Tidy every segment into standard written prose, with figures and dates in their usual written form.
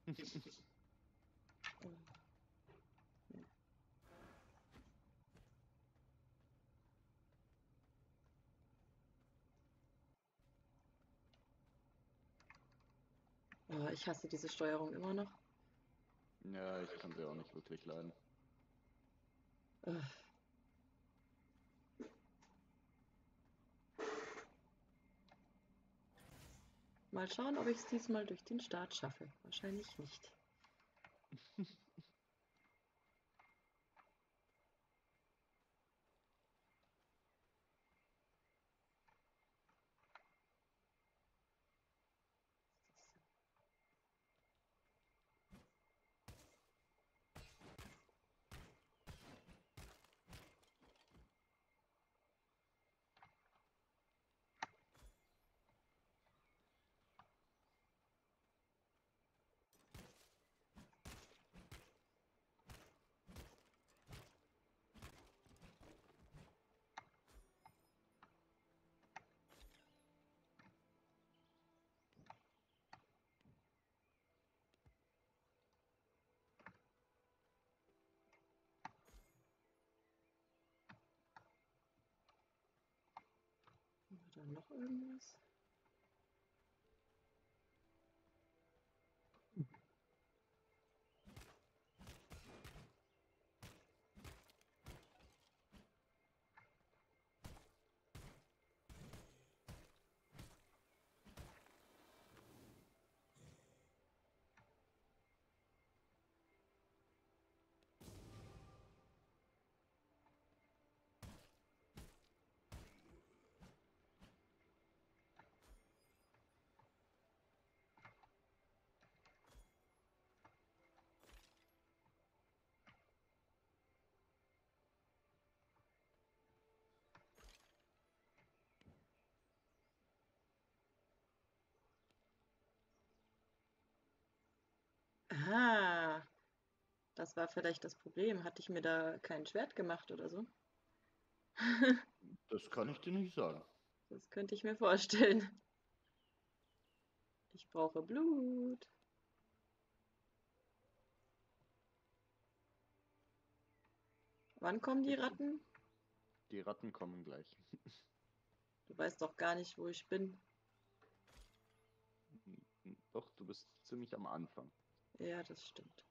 Oh, ich hasse diese Steuerung immer noch. Ja, ich kann sie auch nicht wirklich leiden. Ugh. Mal schauen, ob ich es diesmal durch den Start schaffe. Wahrscheinlich nicht. Haben wir da noch irgendwas? Ah, das war vielleicht das Problem. Hatte ich mir da kein Schwert gemacht oder so? Das kann ich dir nicht sagen. Das könnte ich mir vorstellen. Ich brauche Blut. Wann kommen die Ratten? Die Ratten kommen gleich. Du weißt doch gar nicht, wo ich bin. Doch, du bist ziemlich am Anfang. Ja, das stimmt.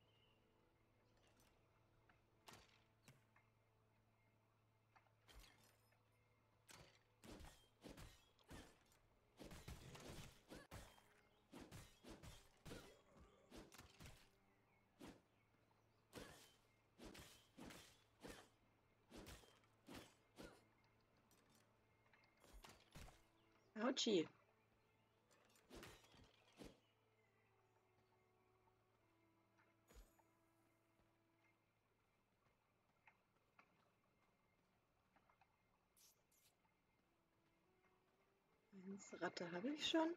Autschi. Eins Ratte habe ich schon.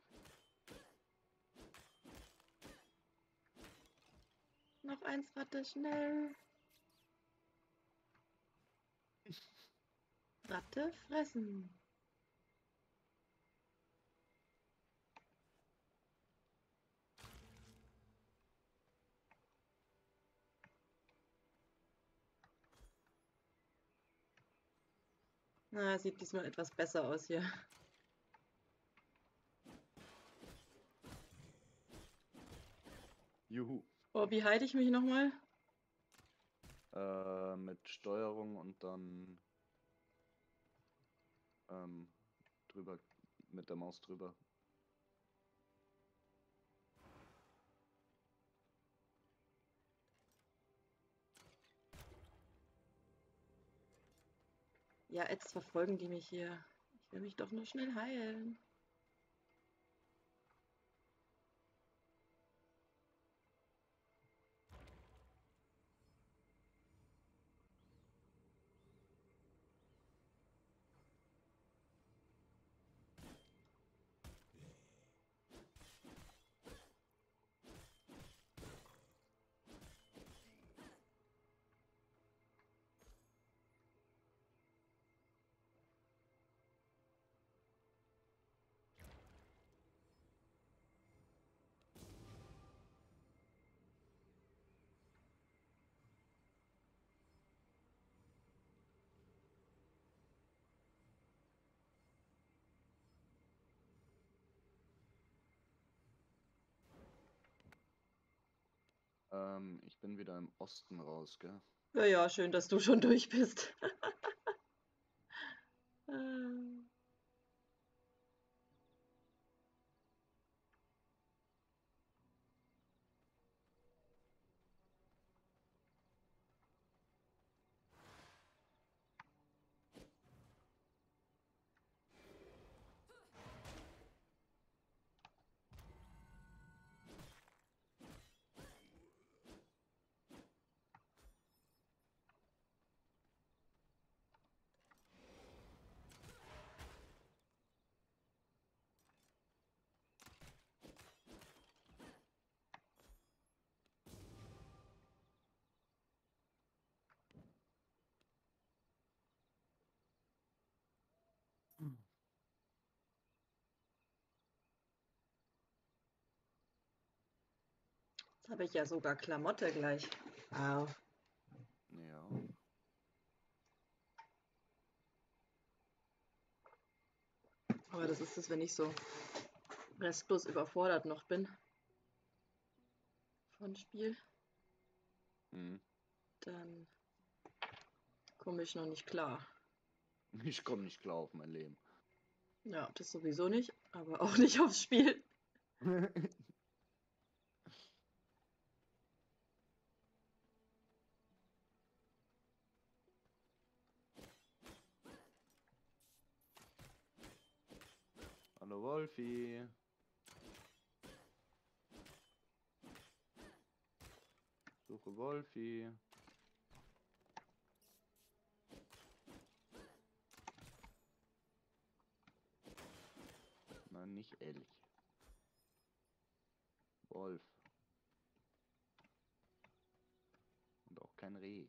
Noch eins Ratte, schnell. Ratte fressen. Na, sieht diesmal etwas besser aus hier. Juhu. Oh, wie heile ich mich nochmal? Mit Steuerung und dann drüber, mit der Maus drüber. Ja, jetzt verfolgen die mich hier. Ich will mich doch nur schnell heilen. Ich bin wieder im Osten raus, gell? Ja, ja, schön, dass du schon durch bist. Ähm, Jetzt habe ich ja sogar Klamotte gleich. Wow. Ja. Aber das ist es, wenn ich so restlos überfordert noch bin von Spiel, Hm. dann komme ich noch nicht klar. Ich komme nicht klar auf mein Leben. Ja, das sowieso nicht, aber auch nicht aufs Spiel. Hallo Wolfi. Suche Wolfi. Nein, nicht Elch. Wolf. Und auch kein Reh.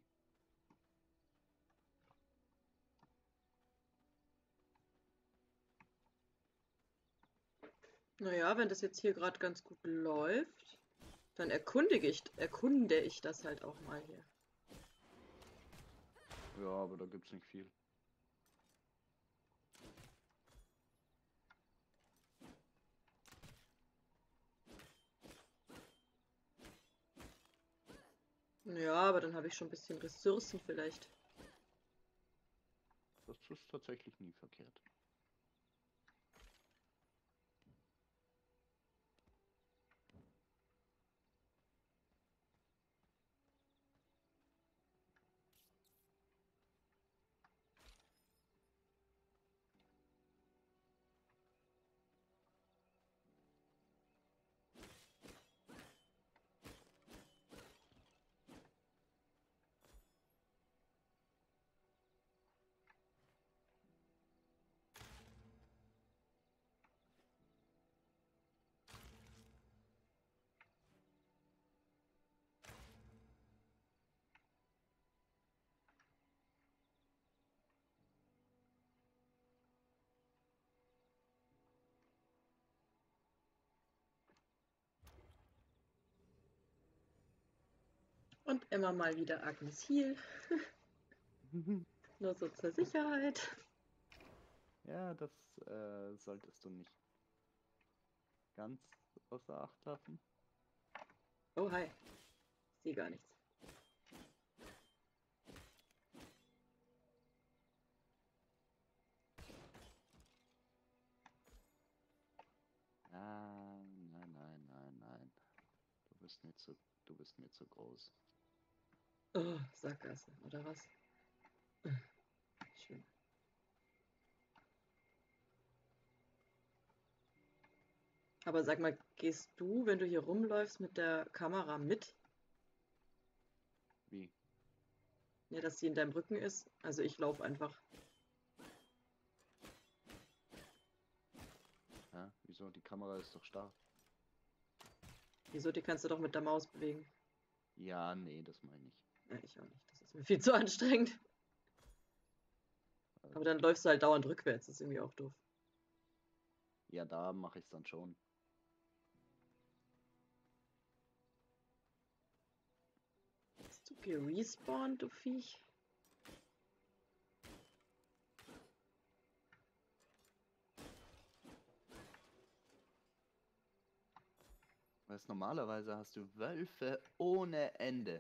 Naja, wenn das jetzt hier gerade ganz gut läuft, dann erkunde ich das halt auch mal hier. Ja, aber da gibt's nicht viel. Ja, aber dann habe ich schon ein bisschen Ressourcen vielleicht. Das ist tatsächlich nie verkehrt. Und immer mal wieder Agnes Heal, nur so zur Sicherheit. Ja, das solltest du nicht ganz außer Acht lassen. Oh, hi. Ich sehe gar nichts. Nein. Du bist mir zu groß. Oh, Sackgasse, oder was? Schön. Aber sag mal, gehst du, wenn du hier rumläufst, mit der Kamera mit? Wie? Ja, dass sie in deinem Rücken ist? Also ich laufe einfach. Ja, wieso? Die Kamera ist doch starr. Wieso? Die kannst du doch mit der Maus bewegen. Ja, nee, das meine ich. Ja, ich auch nicht. Das ist mir viel zu anstrengend. Aber dann läufst du halt dauernd rückwärts. Das ist irgendwie auch doof. Ja, da mache ich es dann schon. Bist du gerespawnt, du Viech? Weißt, normalerweise hast du Wölfe ohne Ende.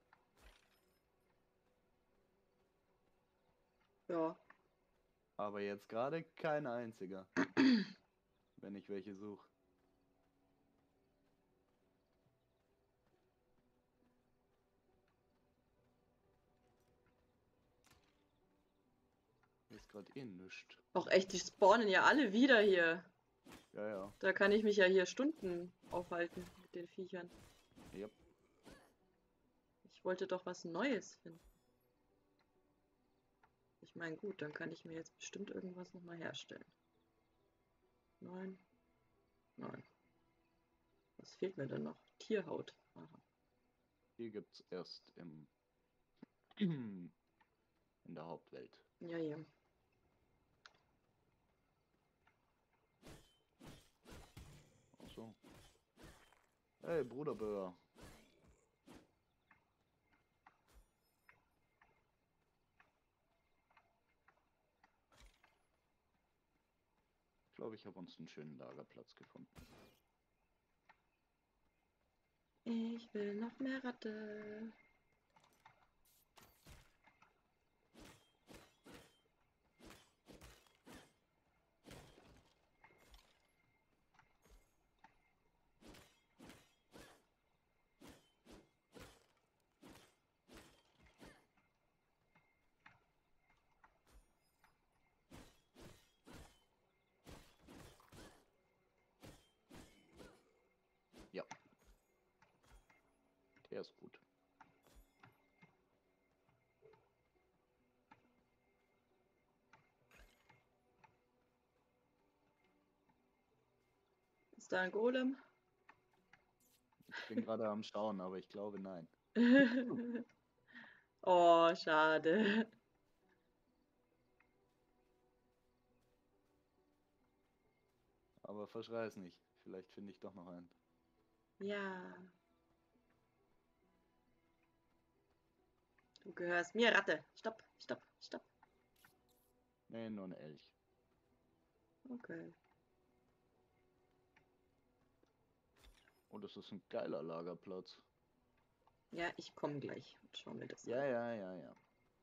Ja. Aber jetzt gerade kein einziger. Wenn ich welche suche. Ist gerade eh nischt. Auch echt, die spawnen ja alle wieder hier. Ja, ja. Da kann ich mich ja hier Stunden aufhalten mit den Viechern. Yep. Ich wollte doch was Neues finden. Ich meine, gut, dann kann ich mir jetzt bestimmt irgendwas nochmal herstellen. 9. 9. Was fehlt mir denn noch? Tierhaut. Aha. Die gibt's erst in der Hauptwelt. Ja, ja. Ach so. Hey, Bruderböhr. Ich glaube, ich habe uns einen schönen Lagerplatz gefunden. Ich will noch mehr Ratte. Ja. Der ist gut. Ist da ein Golem? Ich bin gerade am Schauen, aber ich glaube nein. Oh, schade. Aber verschrei's nicht. Vielleicht finde ich doch noch einen. Ja. Du gehörst mir, Ratte. Stopp, stopp, stopp. Nee, nur ein Elch. Okay. Oh, das ist ein geiler Lagerplatz. Ja, ich komme gleich und schau mir das Ja, an. ja, ja, ja.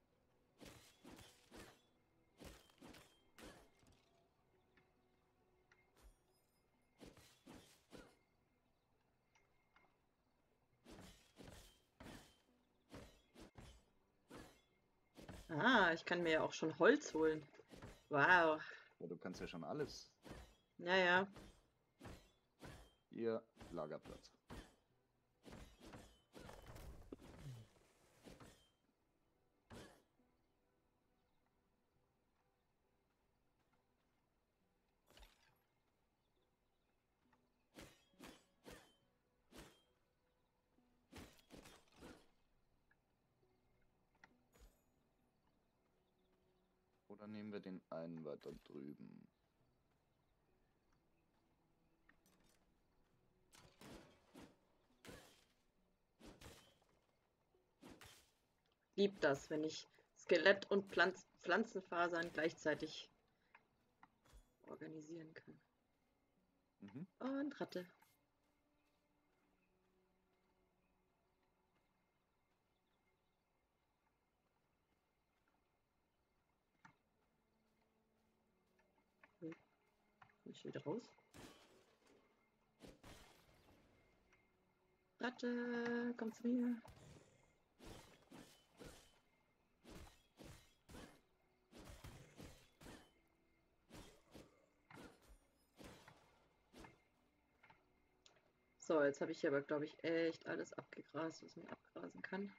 Ah, ich kann mir ja auch schon Holz holen. Wow. Ja, du kannst ja schon alles. Ja, ja. Hier, Lagerplatz. Oder nehmen wir den einen weiter drüben? Lieb das, wenn ich Skelett und Pflanzenfasern gleichzeitig organisieren kann. Mhm. Und Ratte. Hm. Bin ich wieder raus? Ratte, komm zu mir. So, jetzt habe ich hier aber, glaube ich, echt alles abgegrast, was man abgrasen kann.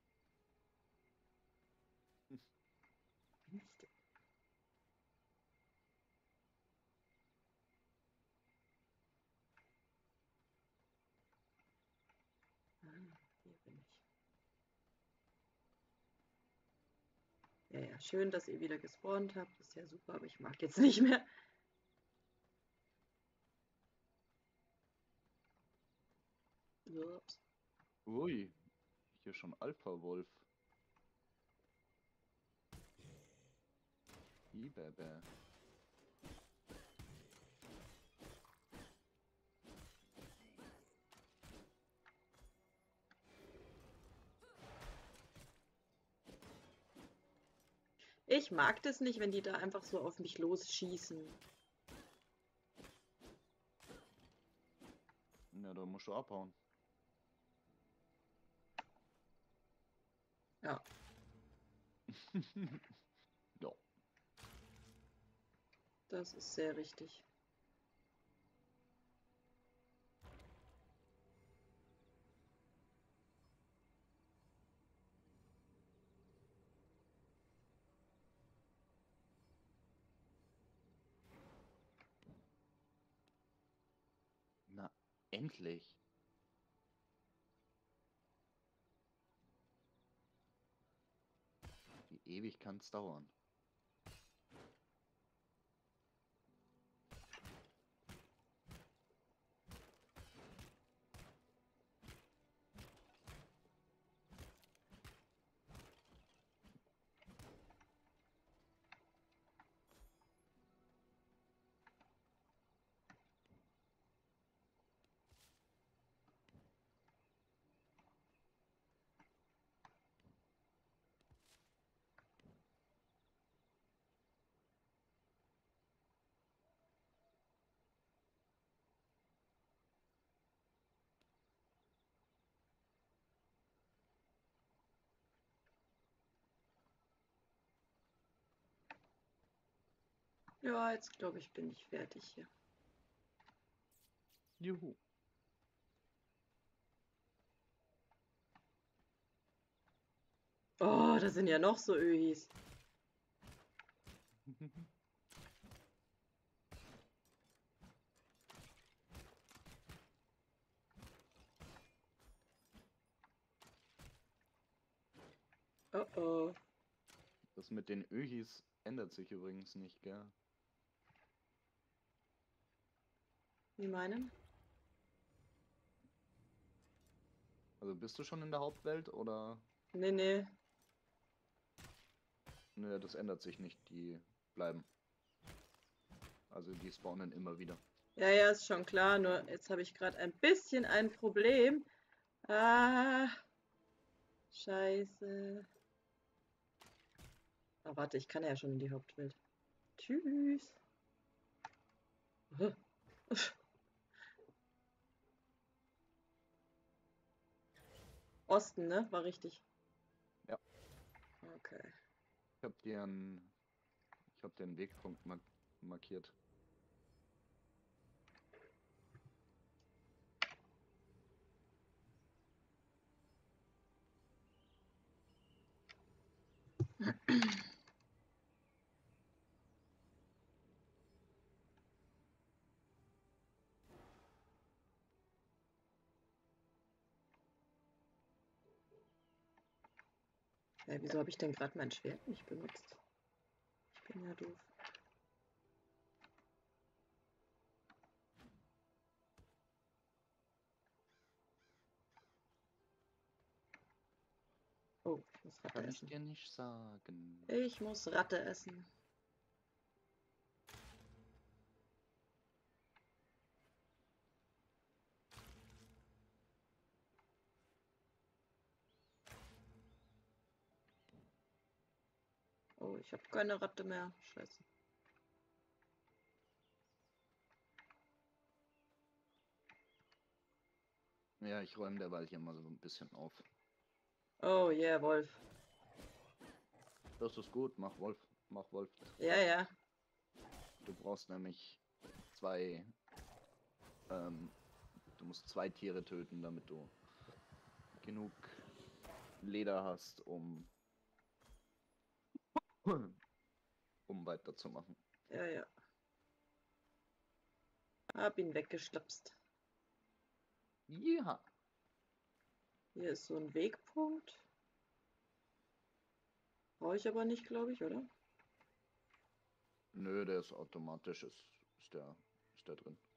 Mist. Ah, hier bin ich. Ja, ja, schön, dass ihr wieder gespawnt habt. Das ist ja super, aber ich mag jetzt nicht mehr. Ups. Ui, hier schon Alpha-Wolf. Ibebe. Ich mag das nicht, wenn die da einfach so auf mich losschießen. Ja, da musst du abhauen. Ja. Ja. Das ist sehr richtig. Na, endlich. Wie ewig kann's dauern? Ja, jetzt glaube ich, bin ich fertig hier. Juhu. Oh, da sind ja noch so Öhis. Oh oh. Das mit den Öhis ändert sich übrigens nicht, gell? Wie meinen? Also bist du schon in der Hauptwelt oder? Nee, nee. Nö, das ändert sich nicht, die bleiben. Also die spawnen immer wieder. Ja, ja, ist schon klar, nur jetzt habe ich gerade ein bisschen ein Problem. Ah, scheiße. Oh, warte, ich kann ja schon in die Hauptwelt. Tschüss. Osten, ne? War richtig. Ja. Okay. Ich hab dir einen Wegpunkt markiert. Ja, wieso habe ich denn gerade mein Schwert nicht benutzt? Ich bin ja doof. Oh, ich muss Ratte Kann ich essen. dir nicht sagen. Ich muss Ratte essen. Oh, ich habe keine Ratte mehr. Scheiße. Ja, ich räume derweil hier mal so ein bisschen auf. Oh, yeah, Wolf. Das ist gut, mach Wolf. Mach Wolf. Ja, ja. Du brauchst nämlich zwei. Du musst zwei Tiere töten, damit du genug Leder hast, um weiterzumachen. Ja, ja. Hab ihn weggeschlapst. Ja. Hier ist so ein Wegpunkt. Brauche ich aber nicht, glaube ich, oder? Nö, der ist automatisch, ist der drin.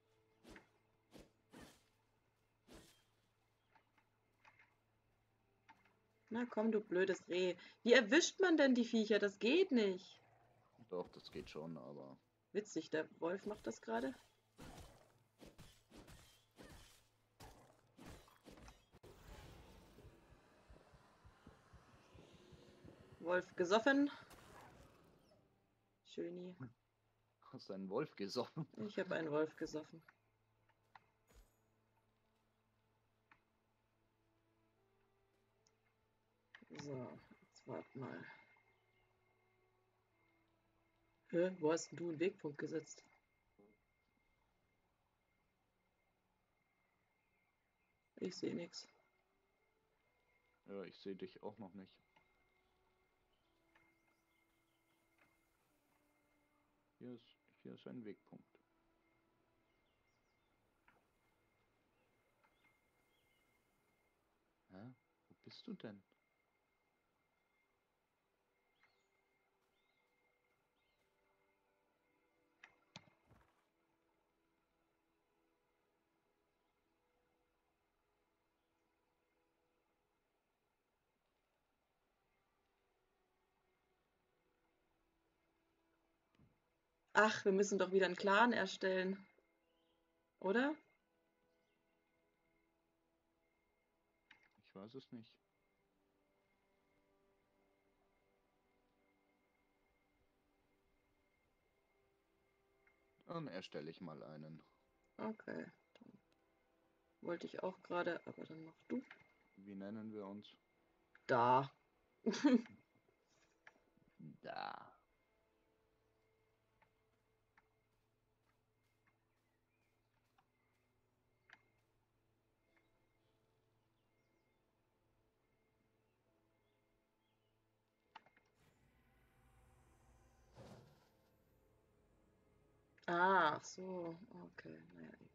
Na komm, du blödes Reh. Wie erwischt man denn die Viecher? Das geht nicht. Doch, das geht schon, aber. Witzig, der Wolf macht das gerade. Wolf gesoffen. Schöni. Hast du einen Wolf gesoffen? Ich habe einen Wolf gesoffen. So, jetzt warte mal. Hä? Wo hast denn du einen Wegpunkt gesetzt? Ich sehe nichts. Ja, ich sehe dich auch noch nicht. Hier ist ein Wegpunkt. Hä? Wo bist du denn? Ach, wir müssen doch wieder einen Clan erstellen. Oder? Ich weiß es nicht. Dann erstelle ich mal einen. Okay. Dann wollte ich auch gerade, aber dann mach du. Wie nennen wir uns? Da. Da. Ach so, okay. Naja, egal.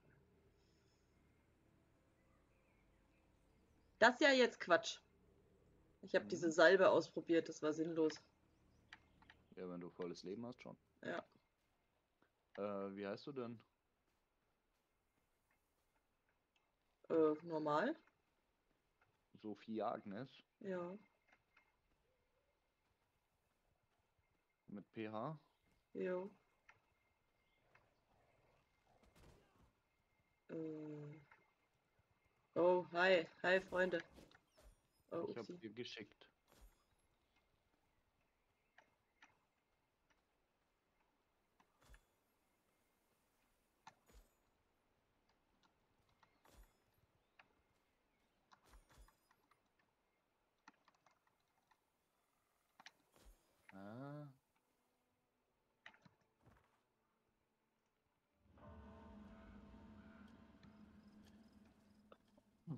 Das ist ja jetzt Quatsch. Ich habe diese Salbe ausprobiert, das war sinnlos. Ja, wenn du volles Leben hast, schon. Ja. Wie heißt du denn? Normal? Sophie Agnes Ja. mit PH. Jo. Äh. Oh, hi. Hi, Freunde. Oh, Ich habe upsie. dir geschickt. Ah. Hm.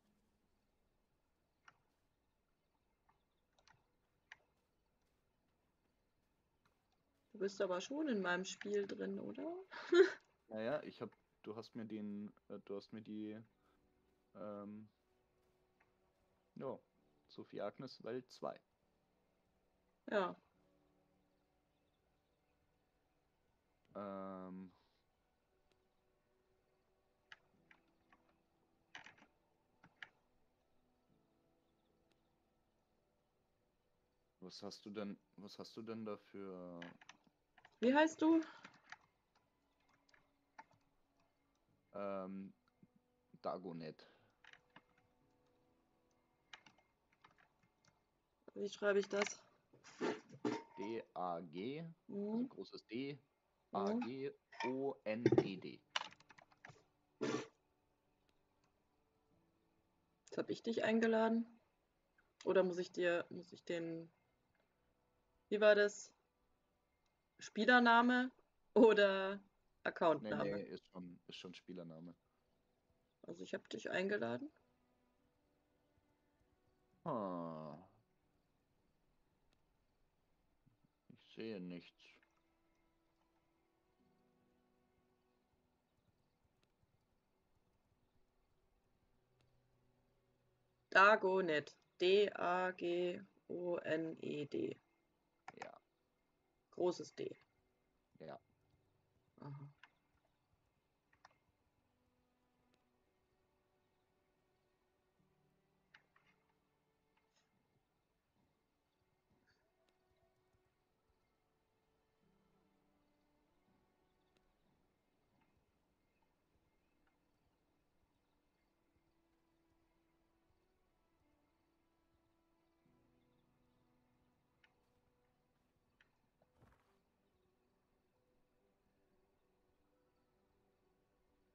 Du bist aber schon in meinem Spiel drin, oder? Naja, du hast mir die, ähm, ja, Sophie Agnes Welt 2. Ja. Ähm, was hast du denn dafür, Wie heißt du? ähm, Dagonet? Wie schreibe ich das? D-A-G, also Hm? großes D, Hm? A-G-O-N-E-D. Jetzt habe ich dich eingeladen. Oder muss ich den, wie war das? Spielername oder Nee, Accountname? ist schon Spielername. Also ich habe dich eingeladen. Ah, ich sehe nichts. Dagonet. D-A-G-O-N-E-D. Ja, Großes D. ja. Aha.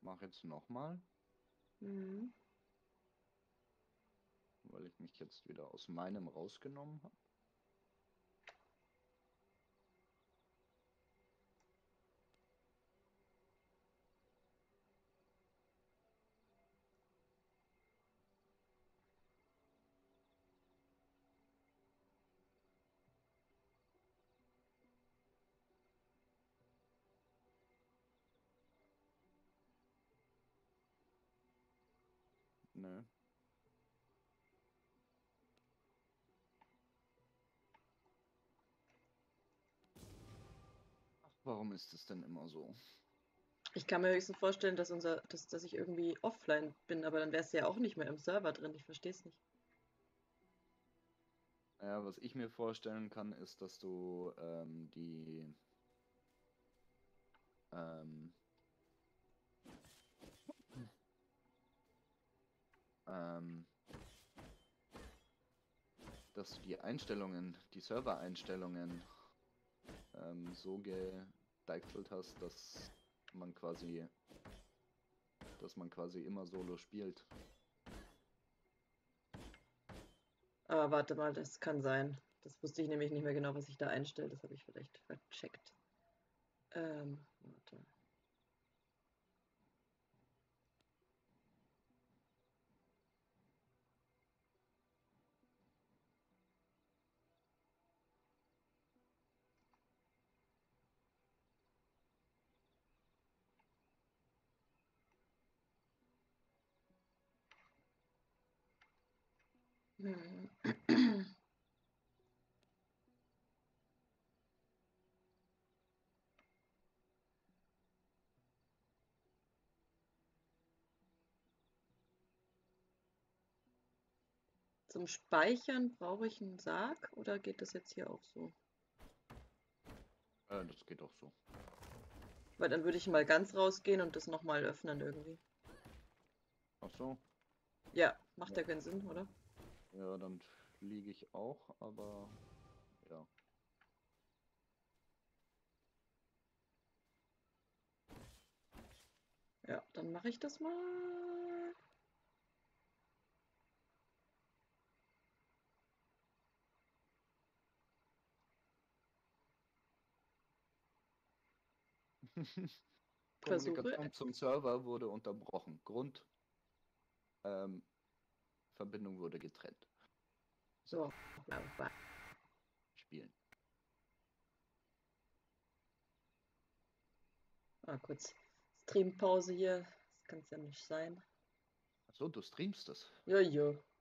mache jetzt nochmal, Mhm. weil ich mich jetzt wieder aus meinem rausgenommen habe. Nö. Ach, warum ist es denn immer so? Ich kann mir höchstens vorstellen, dass ich irgendwie offline bin, aber dann wärst du ja auch nicht mehr im Server drin. Ich verstehe es nicht. Ja, was ich mir vorstellen kann, ist, dass du ähm, ähm, dass du die Einstellungen, die Server-Einstellungen so gedeichselt hast, dass man quasi immer solo spielt. Aber warte mal, das kann sein. Das wusste ich nämlich nicht mehr genau, was ich da einstelle. Das habe ich vielleicht vercheckt. Warte. Hm. Zum Speichern brauche ich einen Sarg oder geht das jetzt hier auch so? Das geht auch so. Weil dann würde ich mal ganz rausgehen und das nochmal öffnen irgendwie. Ach so. Ja, macht Ja, ja keinen Sinn, oder? ja, dann fliege ich auch, aber ja. Ja, dann mache ich das mal. Versuche. Kommunikation zum Server wurde unterbrochen. Ähm, Verbindung wurde getrennt. So, So. spielen. Kurz Streampause hier. Das kann es ja nicht sein. Achso, du streamst das. Jojo.